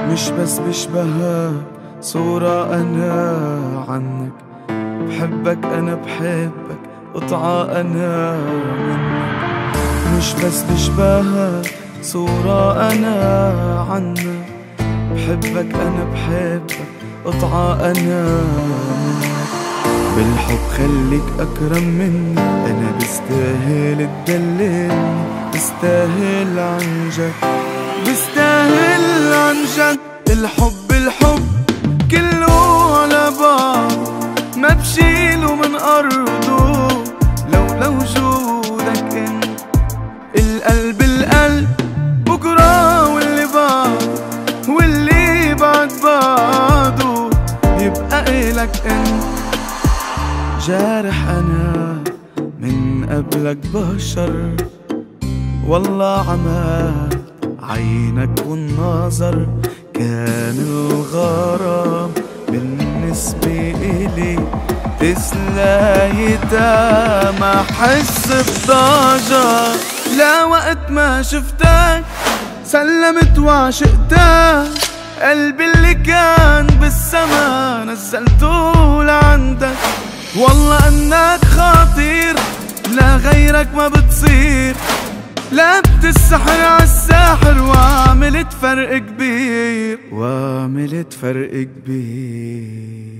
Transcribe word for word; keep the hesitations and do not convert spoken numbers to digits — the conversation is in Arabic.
مش بس بشبهك صورة أنا عنك، بحبك أنا بحبك قطعة أنا منك. مش بس بشبهك صورة أنا عنك، بحبك أنا بحبك قطعة أنا منك. بالحب خليك أكرم مني، أنا بستاهل تدللني، بستاهل عن جد، بستاهل عن جد. الحب الحب كله على بعض، ما بشيله من أرضه لولا وجودك انت. القلب القلب بكرة واللي بعد واللي بعد بعده يبقى إلك انت. جارح أنا من قبلك بشر، والله عمى عينك والنظر كان الغرام بالنسبة إلي تسلايتا ما حس بضجر. لا وقت ما شفتك سلمت وعشقتك، قلبي اللي كان بالسما نزلته لعندك. والله انك خطير لا غيرك ما بتصير، لعبت السحر عالساحر وعملت فرق كبير، وعملت فرق كبير.